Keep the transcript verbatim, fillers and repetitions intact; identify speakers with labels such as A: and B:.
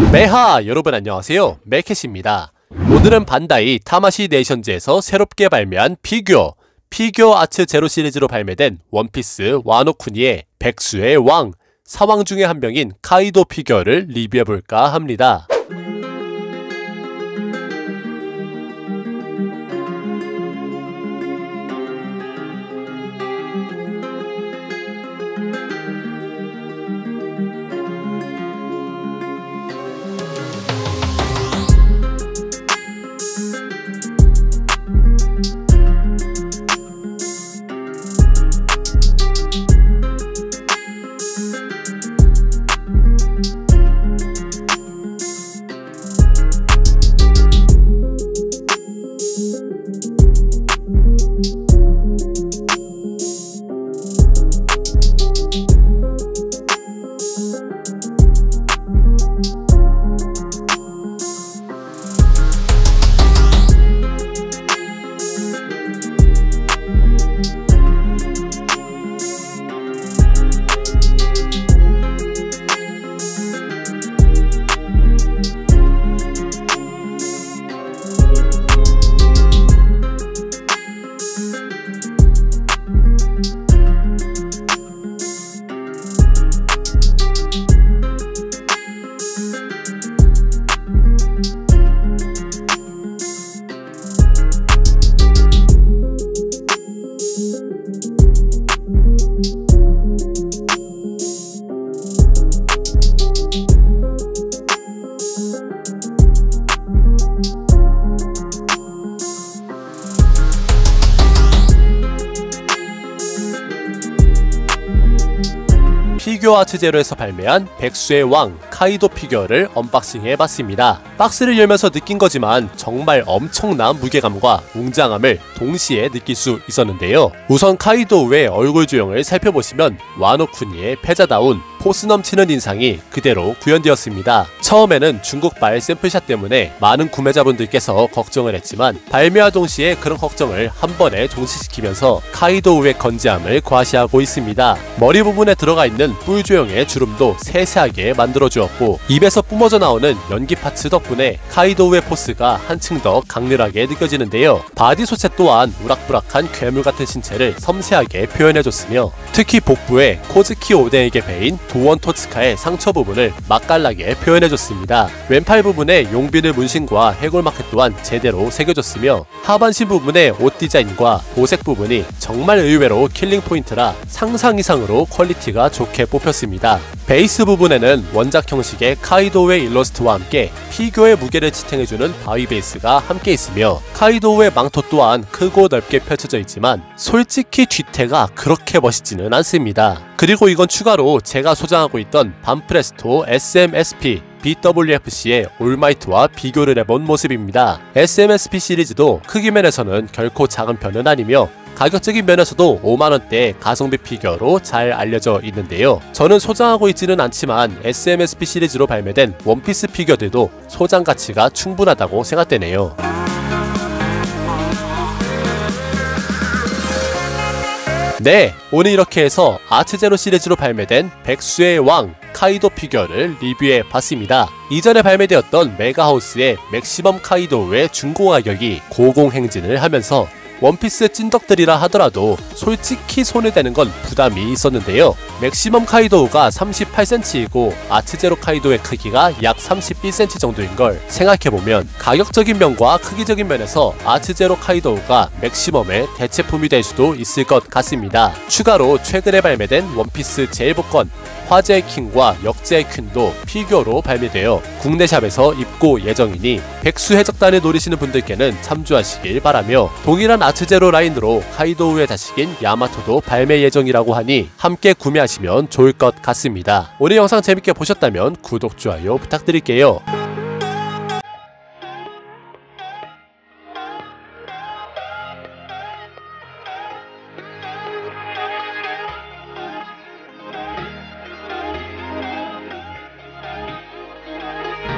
A: 메하 여러분 안녕하세요, 메켓입니다. 오늘은 반다이 타마시 네이션즈에서 새롭게 발매한 피규어 피규어 아츠 제로 시리즈로 발매된 원피스 와노쿠니의 백수의 왕, 사왕 중에 한 명인 카이도 피규어를 리뷰해볼까 합니다. 피규어 아츠 제로에서 발매한 백수의 왕 카이도 피규어를 언박싱 해봤습니다. 박스를 열면서 느낀 거지만 정말 엄청난 무게감과 웅장함을 동시에 느낄 수 있었는데요. 우선 카이도우의 얼굴 조형을 살펴보시면 와노쿠니의 패자다운 포스 넘치는 인상이 그대로 구현되었습니다. 처음에는 중국발 샘플샷 때문에 많은 구매자분들께서 걱정을 했지만 발매와 동시에 그런 걱정을 한 번에 종식시키면서 카이도우의 건재함을 과시하고 있습니다. 머리 부분에 들어가 있는 뿔 조형의 주름도 세세하게 만들어주었고, 입에서 뿜어져 나오는 연기 파츠 덕분에 카이도우의 포스가 한층 더 강렬하게 느껴지는데요. 바디 소체 또한 우락부락한 괴물 같은 신체를 섬세하게 표현해줬으며, 특히 복부에 코즈키 오덴에게 베인 도원 토츠카의 상처 부분을 맛깔나게 표현해줬습니다. 왼팔 부분에 용비르 문신과 해골마크 또한 제대로 새겨줬으며, 하반신 부분의 옷 디자인과 보색 부분이 정말 의외로 킬링 포인트라 상상 이상으로 퀄리티가 좋게 뽑혔습니다. 베이스 부분에는 원작 형식의 카이도우의 일러스트와 함께 피규어의 무게를 지탱해주는 바위 베이스가 함께 있으며, 카이도우의 망토 또한 크고 넓게 펼쳐져 있지만 솔직히 뒤태가 그렇게 멋있지는 않습니다. 그리고 이건 추가로 제가 소장하고 있던 반프레스토 에스엠에스피 비더블유에프씨의 올마이트와 비교를 해본 모습입니다. 에스엠에스피 시리즈도 크기 면에서는 결코 작은 편은 아니며 가격적인 면에서도 오만 원대 가성비 피규어로 잘 알려져 있는데요. 저는 소장하고 있지는 않지만 에스엠에스피 시리즈로 발매된 원피스 피규어들도 소장 가치가 충분하다고 생각되네요. 네, 오늘 이렇게 해서 아츠 제로 시리즈로 발매된 백수의 왕 카이도 피규어를 리뷰해봤습니다. 이전에 발매되었던 메가하우스의 맥시멈 카이도우의 중고 가격이 고공행진을 하면서 원피스 찐덕들이라 하더라도 솔직히 손을 대는 건 부담이 있었는데요. 맥시멈 카이도우가 삼십팔 센티미터이고 아츠제로 카이도우의 크기가 약 삼십일 센티미터 정도인걸 생각해보면 가격적인 면과 크기적인 면에서 아츠제로 카이도우가 맥시멈의 대체품이 될 수도 있을 것 같습니다. 추가로 최근에 발매된 원피스 제일복권 화제의 퀸과 역제의 퀸도 피규어로 발매되어 국내 샵에서 입고 예정이니 백수 해적단을 노리시는 분들께는 참조하시길 바라며, 동일한 아츠제로 라인으로 카이도우의 자식인 야마토도 발매 예정이라고 하니 함께 구매하시면 좋을 것 같습니다. 오늘 영상 재밌게 보셨다면 구독, 좋아요 부탁드릴게요.